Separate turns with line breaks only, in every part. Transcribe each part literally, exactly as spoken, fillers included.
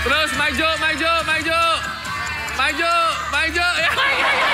Terus maju, maju, maju. Maju, maju. Ya, ya, ya, ya.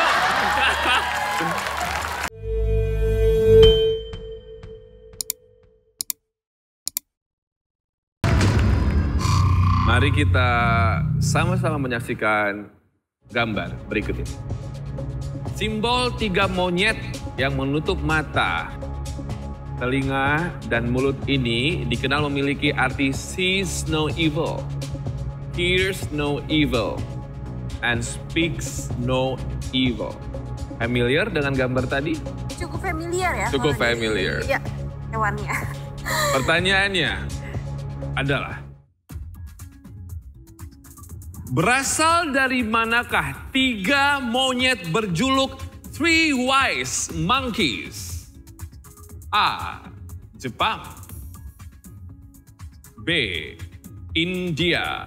Mari kita sama-sama menyaksikan gambar berikut ini. Simbol tiga monyet yang menutup mata, telinga, dan mulut ini dikenal memiliki arti sees no evil, hears no evil, and speaks no evil. Familiar dengan gambar tadi?
Cukup familiar ya.
Cukup familiar.
Iya, hewannya.
Pertanyaannya adalah, berasal dari manakah tiga monyet berjuluk Three Wise Monkeys? A. Jepang. B. India.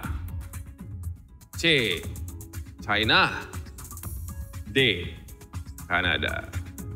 C. China. D. Kanada.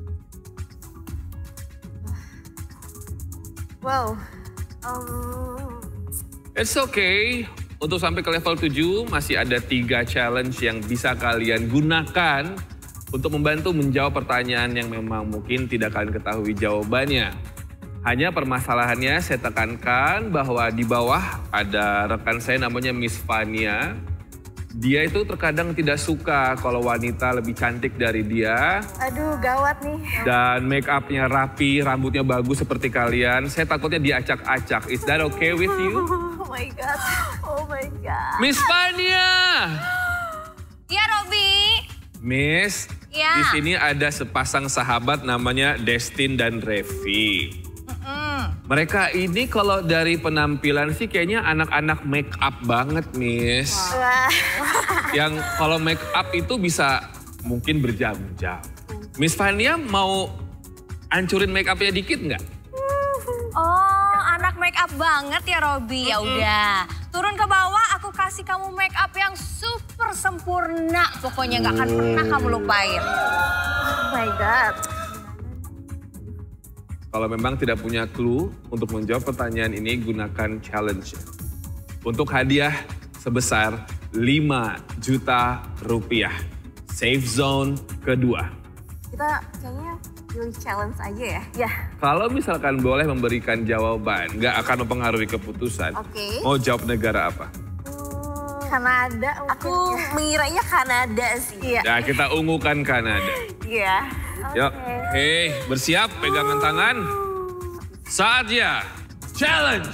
Wow. Um...
It's okay. Untuk sampai ke level tujuh masih ada tiga challenge yang bisa kalian gunakan untuk membantu menjawab pertanyaan yang memang mungkin tidak kalian ketahui jawabannya. Hanya permasalahannya saya tekankan bahwa di bawah ada rekan saya namanya Miss Fania. Dia itu terkadang tidak suka kalau wanita lebih cantik dari dia.
Aduh, gawat nih.
Dan make up-nya rapi, rambutnya bagus seperti kalian. Saya takutnya diacak-acak. Is that okay with you?
Oh my God, oh my God.
Miss Fania!
Iya, Robby.
Miss,
ya.
Di sini ada sepasang sahabat namanya Destin dan Revi.
Mm-mm.
Mereka ini kalau dari penampilan sih kayaknya anak-anak make up banget, Miss.
Wah.
Yang kalau make up itu bisa mungkin berjam-jam. Miss Fania mau hancurin make up-nya dikit nggak?
Oh, anak make up banget ya, Robby. Ya udah, turun ke bawah. Aku kasih kamu make up yang super sempurna. Pokoknya nggak akan pernah kamu lupain.
Oh my God.
Kalau memang tidak punya clue untuk menjawab pertanyaan ini, gunakan challenge. Untuk hadiah sebesar lima juta rupiah. Safe zone kedua.
Kita kayaknya pilih challenge aja ya. Ya.
Kalau misalkan boleh memberikan jawaban, nggak akan mempengaruhi keputusan.
Oke. Okay.
Mau jawab negara apa?
Hmm, Kanada. Aku mengiranya Kanada sih. Iya.
Ya, kita ungukan Kanada.
Iya.
Yuk, hei, bersiap, pegangan tangan. Saatnya challenge.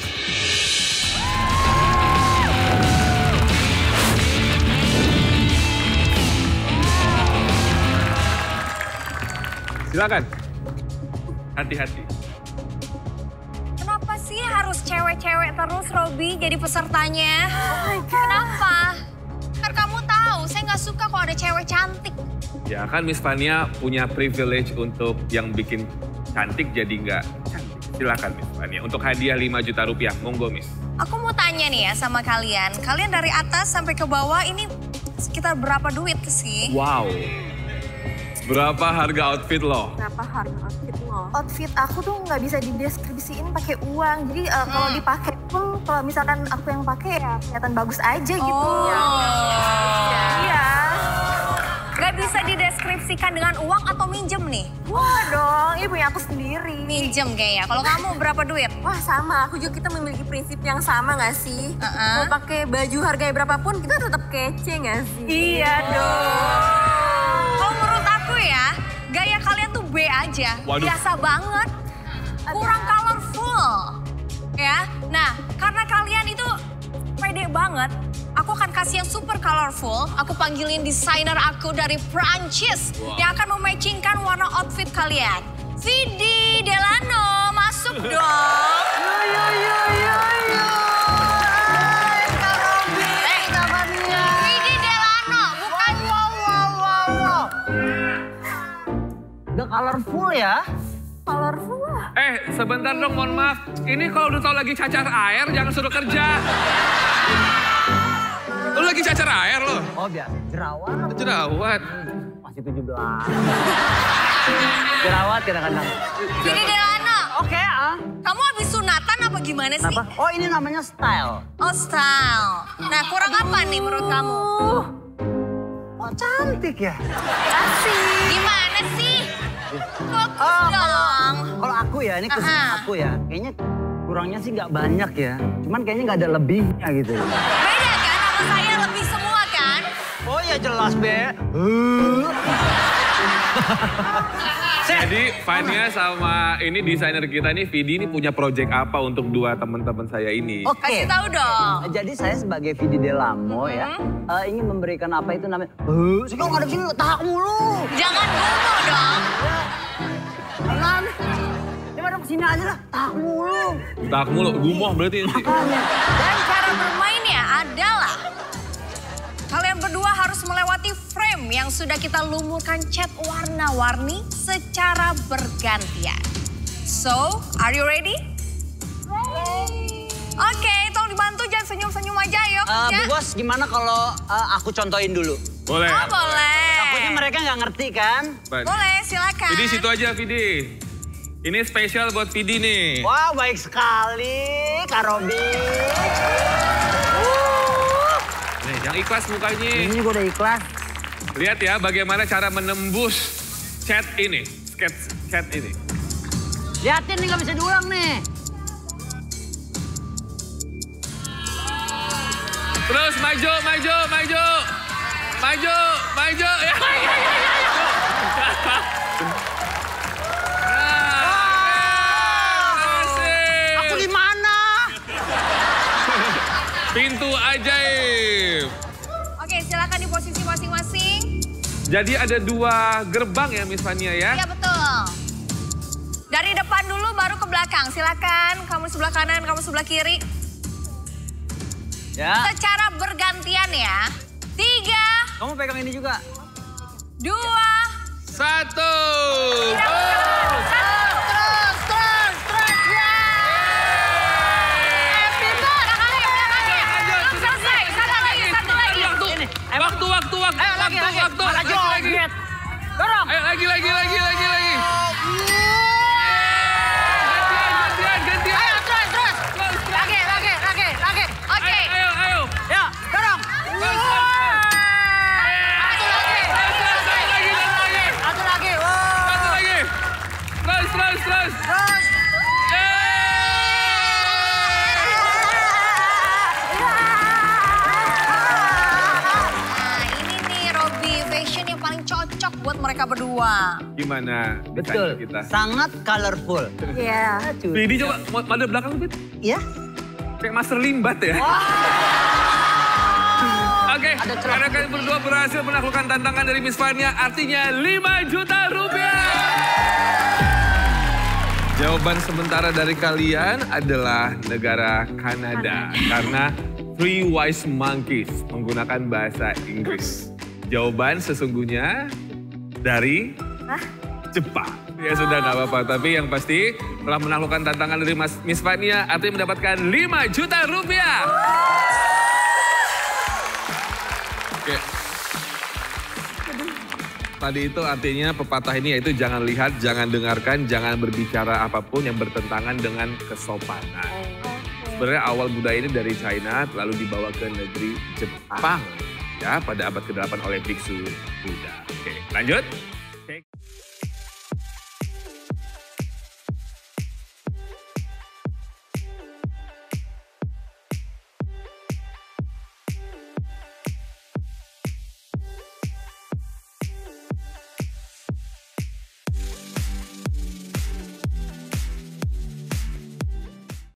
Silakan. Hati-hati.
Kenapa sih harus cewek-cewek terus, Robby, jadi pesertanya?
Oh my God.
Kenapa? Kan kamu tahu, saya nggak suka kalau ada cewek cantik.
Ya kan Miss Fania punya privilege untuk yang bikin cantik jadi nggak cantik. Silakan Miss Fania. Untuk hadiah lima juta rupiah, monggo Miss.
Aku mau tanya nih ya sama kalian. Kalian dari atas sampai ke bawah ini sekitar berapa duit sih?
Wow. Berapa harga outfit lo?
Berapa harga outfit lo? Outfit aku tuh nggak bisa dideskripsiin pakai uang. Jadi uh, hmm. kalau dipakai pun, kalau misalkan aku yang pakai ya kelihatan bagus aja gitu.
Oh.
Ya. Iya.
Gak bisa dideskripsikan dengan uang atau minjem nih?
Wah dong, ini punya aku sendiri.
Minjem kayaknya. Kalau kamu berapa duit?
Wah sama, aku juga kita memiliki prinsip yang sama gak sih?
Uh-uh.
Mau pakai baju harganya berapapun kita tetap kece gak sih? Iya dong.
Kalau menurut aku ya, gaya kalian tuh B aja.
Waduh.
Biasa banget. Kurang colorful. Ya, nah karena kalian itu pede banget. Aku akan kasih yang super colorful. Aku panggilin desainer aku dari Prancis. Wow. Yang akan mematchingkan warna outfit kalian. Vidi Delano, masuk dong.
Yo, yo, yo, yo, yo. Hai, Kak Robby.
Eh,
kabarnya?
Vidi Delano, bukan.
Wow, wow, wow, wow. Udah colorful ya?
Colorful lah.
Eh, sebentar dong, mohon maaf. Ini kalau udah tau lagi cacar air, jangan suruh kerja. Lu lagi cacar air lo?
Oh biar jerawat.
Jerawat.
Masih tujuh belas. Jerawat kadang-kadang.
Vidi Delano.
Oke ah.
Kamu habis sunatan apa gimana sih?
Kenapa? Oh ini namanya style.
Oh style. Nah kurang apa nih menurut kamu?
Oh cantik ya.
Kasih.
Gimana sih? Fokus
Oh,
dong.
Kalau aku ya, ini kesan
Aha.
aku ya. Kayaknya kurangnya sih nggak banyak ya. Cuman kayaknya nggak ada lebihnya gitu.
Beda kan sama saya lebih semua kan?
Oh ya jelas, Be.
Jadi Fania sama ini desainer kita nih, Vidi ini punya project apa untuk dua teman-teman saya ini?
Oke.
Kasih tahu dong.
Jadi saya sebagai Vidi Delamo ya, eh, ingin memberikan apa itu namanya. Uh, sih kalau ngadep sini tahak mulu.
Jangan gugup dong.
Jangan. Dia madep sini aja lah, tahak mulu.
Tak mulu, gumoh berarti.
Makanya.
Dan cara bermainnya adalah kalian berdua harus melewati frame yang sudah kita lumurkan cat warna-warni secara bergantian. So, are you ready? Oke, tolong dibantu, jangan senyum-senyum aja yuk.
Eh,
ya.
Bu Bos, gimana kalau eh, aku contohin dulu?
Boleh.
Oh, boleh.
Takutnya mereka nggak ngerti kan?
Baik.
Boleh, silakan.
Vidi situ aja Vidi. Ini spesial buat Vidi nih.
Wah baik sekali, Kak Robi.
Nih, yang ikhlas mukanya.
Ini juga udah ikhlas.
Lihat ya bagaimana cara menembus chat ini. Sketch chat ini.
Liatin nih nggak bisa diulang nih.
Terus maju, maju, maju. Maju, maju. Ya, ya, ya, ya. Nah,
Aku di mana?
pintu ajaib.
Oke, silakan di posisi masing-masing.
Jadi ada dua gerbang ya Miss Fania ya?
Iya, betul. Dari depan dulu baru ke belakang. Silakan, kamu sebelah kanan, kamu sebelah kiri.
Ya.
Secara bergantian ya. Tiga,
Kamu pegang ini juga.
dua,
Satu.
satu.
Terus, terus, terus, ya.
Belum selesai, satu lagi, satu lagi.
Ini.
Waktu, waktu, waktu,
Ayo lagi,
waktu,
lagi.
waktu.
Malah
Lagi, lagi.
joget. Dorong.
Ayo lagi, lagi, lagi, lagi, lagi. Gantian, gantian,
Ayo,
gantian.
terus, terus.
Terus, terus.
Lagi, lagi, lagi, lagi.
Oke,
Ayo, ayo.
Ya, dorong.
Terus, terus.
Satu lagi.
Terus, terus, terus, lagi, terus, lagi.
Satu lagi. Wow.
Satu lagi. Terus, terus, terus.
Terus.
nah ini nih Robby fashion yang paling cocok buat mereka berdua.
Gimana desainer
Betul.
kita?
Sangat colorful.
Iya.
Vidi coba madep belakang Vidi.
Iya.
Kayak master limbat ya. Oke,
Ada celah.
karena kalian berdua berhasil menaklukkan tantangan dari Miss Fania, artinya lima juta rupiah. Jawaban sementara dari kalian adalah negara Kanada. Karena Three Wise Monkeys menggunakan bahasa Inggris. Jawaban sesungguhnya dari Jepang. Ya sudah nggak apa-apa, tapi yang pasti telah menaklukkan tantangan dari Mas Miss Fania, artinya mendapatkan lima juta rupiah. Oke. Tadi itu artinya pepatah ini yaitu jangan lihat, jangan dengarkan, jangan berbicara apapun yang bertentangan dengan kesopanan. Sebenarnya awal budaya ini dari China lalu dibawa ke negeri Jepang ya pada abad kedelapan oleh biksu Buddha. Oke, lanjut.